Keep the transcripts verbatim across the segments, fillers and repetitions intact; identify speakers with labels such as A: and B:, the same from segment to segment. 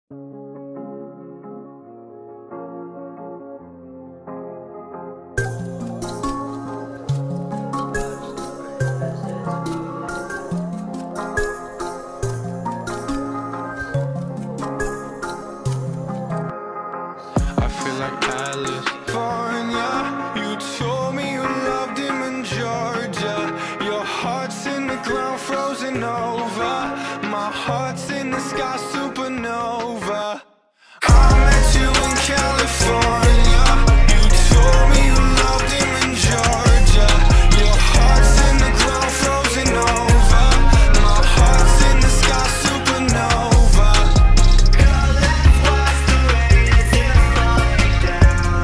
A: Supernova, my heart's in the sky, supernova. I met you in California. You told me you loved him in Georgia. Your heart's in the ground, frozen over. My heart's in the sky, supernova. Girl, let's watch the rain as it falling down.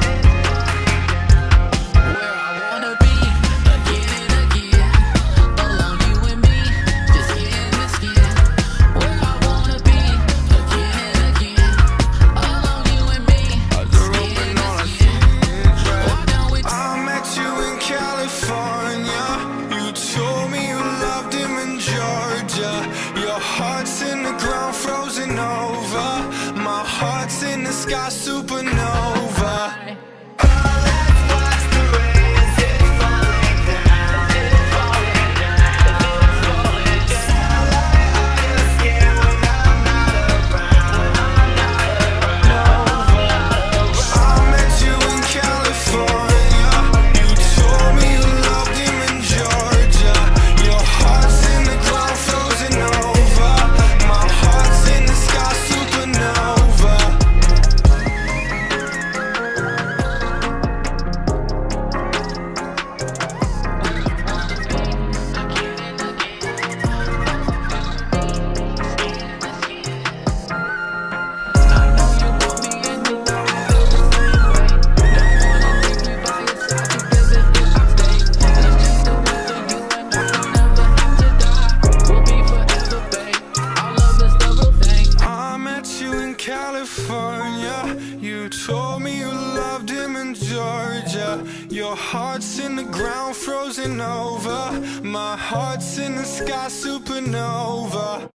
B: Where I wanna be, again and again. Alone, you and me, just skin to skin. Where I wanna be, again and again. Alone, you and me, skin to skin. Why don't we
A: I met you in California. You told me you loved him in Georgia. Your heart's in the ground, frozen over. My heart's in the sky, supernova. Let's watch the rain as it falling down. It's falling down. It's falling down. Starlight on your skin when I'm not around. I met you in California. You told me you loved him in Georgia. Your heart's in the ground, frozen over. My heart's in the sky, supernova. I met you in California. You told me you loved him in Georgia. Your heart's in the ground, frozen over. My heart's in the sky, supernova.